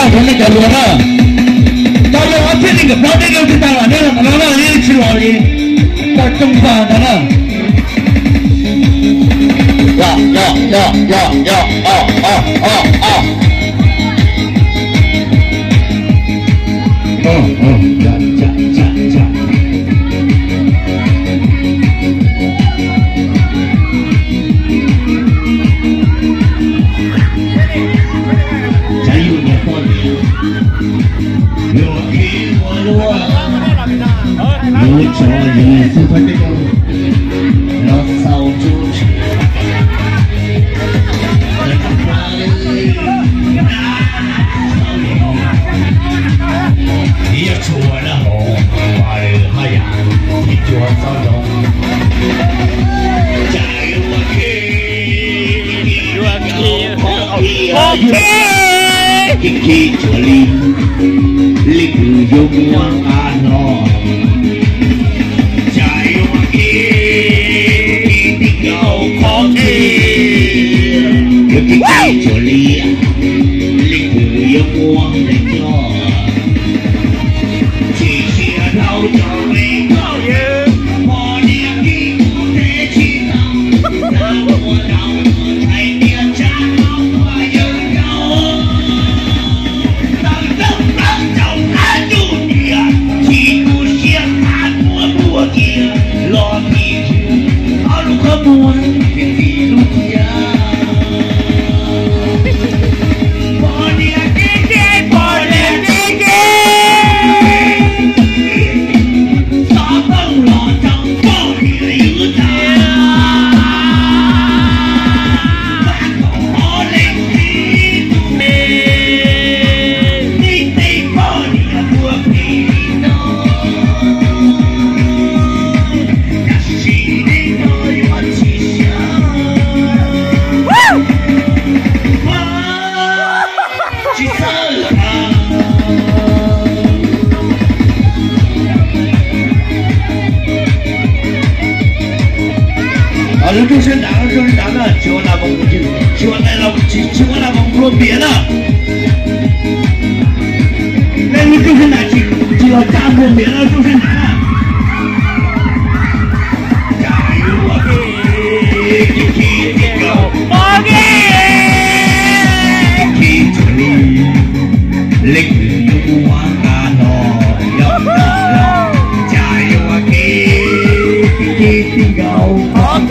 我那个罗了，到了我听那个表弟就知道了，那个老老也去了的，到中饭的了。Khi chùa Linh lịch dùng ngoan an nói trái hoa kia tình cầu khó thi khi chùa Linh lịch dùng ngoan lịch nói chỉ chia đau cho mình bao nhiêu bỏ đi khi không thể chi nào đau mùa đau thay tiền trả đau và yêu nhau lo thì ở lúc không muốn thì lúc ya bỏ đi sao không lo trong bỏ đi yêu ta bạn không có lên đi bỏ đi của mình周身打的，希望那帮希望来了，希望那帮不别的。那你周身打就要加过别的周身打。加油啊！OK。khi trở đi lịch sử hoa ca nọ加油啊！khi tình cầu OK。